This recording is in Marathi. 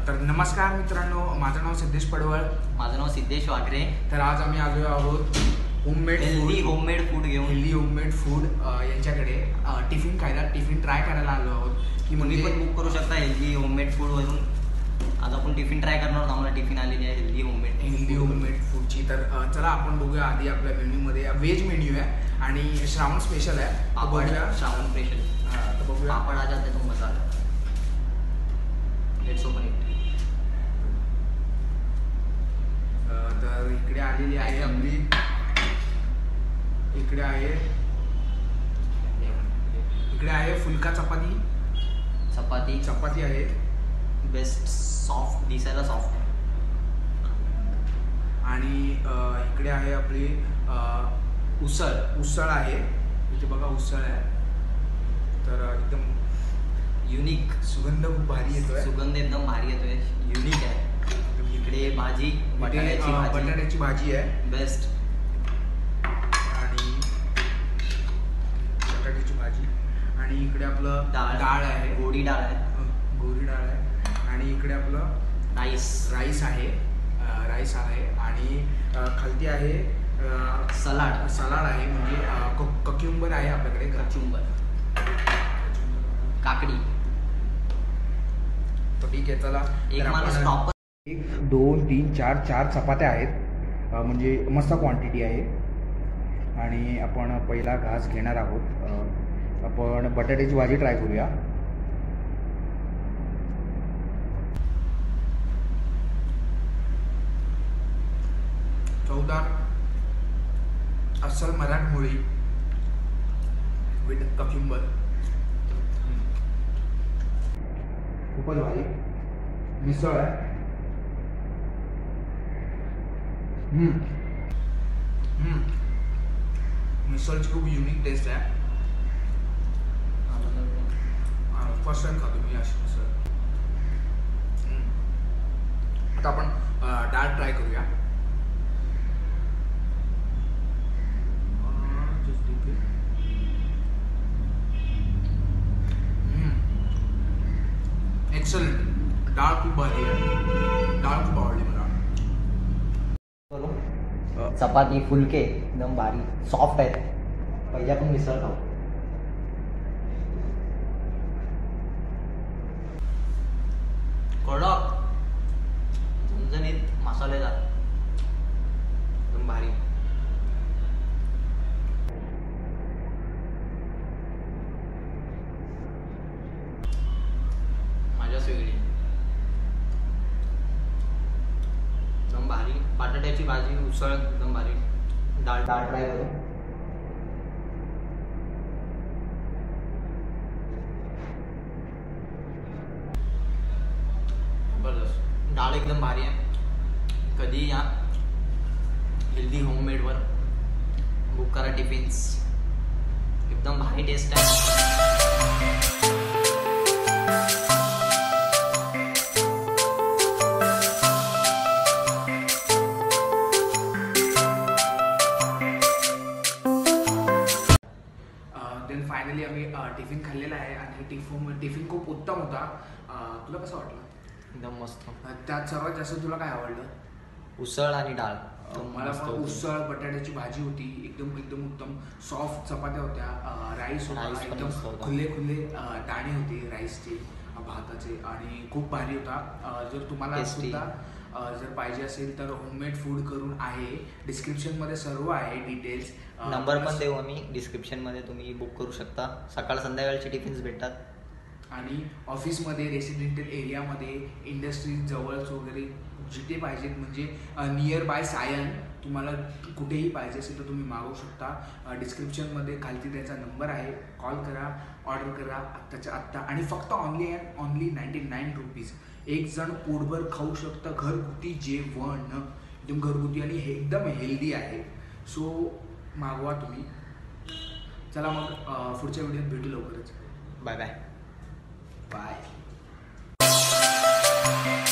तर नमस्कार मित्रांनो, माझं नाव सिद्धेश पडवळ. माझं नाव सिद्धेश वाघरे. तर आज आम्ही आलो आहोत हेल्दी होममेड फूड यांच्याकडे टिफिन खायला, टिफिन ट्राय करायला आलो आहोत. की तुम्ही पण बुक करू शकता हेल्दी होममेड फूडवरून. आज आपण टिफिन ट्राय करणार आहोत. आम्हाला टिफिन आलेली आहे हेल्दी होममेड फूडची. तर चला आपण बघूया आधी आपल्या मेन्यूमध्ये व्हेज मेन्यू आहे आणि श्रावण स्पेशल आहे. बघूया श्रावण स्पेशल. तर बघूया पापड आ जाते तो मसाला. Let's open it. तर इकडे आलेली आहे आपली, इकडे आहे फुलका चपाती आहे. बेस्ट सॉफ्ट, दिसायला सॉफ्ट. आणि इकडे आहे आपली उसळ आहे. इथे बघा उसळ आहे. तर एकदम युनिक सुगंध खूप भारी येतोय. सुगंध एकदम भारी येतोय, युनिक आहे. इकडे भाजी, बटाट्याची भाजी आहे. बेस्ट. आणि बटाट्याची भाजी. आणि इकडे आपलं डाळ आहे, गोडी डाळ आहे. आणि इकडे आपलं राईस आहे. आणि खालती आहे सलाड आहे, म्हणजे कक्युंबर आहे आपल्याकडे. काकडी. तर ठीक आहे, चला. एक माणूस प्रॉपर 1 2 3 4 चपात्या आहेत, म्हणजे मस्त क्वांटिटी आहे. आणि आपण पहिला घास घेणार आहोत. आपण बटाट्याची भाजी ट्राय करूया. चवदार अस्सल मराठमोळी विथ कक्युंबर. खूपच भारी. मिसळ आहे. मिसळची खूप युनिक टेस्ट आहे. फर्स्ट टाइम खातो मी अशी मिसळ. आता आपण डाळ ट्राय करूया. एक्सलेंट. डाळ खूप भारी आहे. डाळ खूप आवडली मला. चपाती फुलके एकदम भारी सॉफ्ट आहेत. पहिल्या पण मिसळ खाऊ. कडक झणझणीत मसालेदार एकदम भारी. मजाच वेगळी. एकदम भारी. बटाट्याची भाजी, उसळ एकदम भारी. डाळ ट्राय करू. जबरदस्त. डाळ एकदम भारी आहे. कधी या हेल्दी होममेडवर बुक करा टिफिन्स. एकदम भारी टेस्ट आहे. देन फायनली आम्ही टिफिन खाल्लेला आहे आणि टिफिन खूप उत्तम होता. तुला कसं वाटलं? एकदम मस्त. त्यात सर्वात जास्त तुला काय आवडलं? उसळ आणि डाळ. मला पण उसळ, बटाट्याची भाजी होती. एकदम उत्तम. सॉफ्ट चपात्या होत्या. राईस होता एकदम खुले दाणे होते राईसचे, भाताचे. आणि खूप भारी होता. जर तुम्हाला सुद्धा जर पाहिजे असेल तर होममेड फूड करून आहे. डिस्क्रिप्शनमध्ये सर्व आहे डिटेल्स. नंबर पण देऊ आम्ही डिस्क्रिप्शनमध्ये. तुम्ही बुक करू शकता. सकाळ संध्याकाळचे टिफिन्स भेटतात. आणि ऑफिसमध्ये, रेसिडेंशियल एरियामध्ये, इंडस्ट्रीज जवळच वगैरे जिथे पाहिजेत, म्हणजे नियर बाय सायन तुम्हाला कुठेही पाहिजे असेल तर तुम्ही मागवू शकता. डिस्क्रिप्शनमध्ये खालती त्याचा नंबर आहे. कॉल करा, ऑर्डर करा आत्ताच्या आत्ता. आणि फक्त ऑनली 99 रुपीज. एक जण पोटभर खाऊ शकतं. घरगुती जेवण एकदम घरगुती आणि एकदम हेल्दी आहे. सो मागवा तुम्ही. चला मग पुढच्या व्हिडिओत भेटू लवकरच. Bye bye. बाय.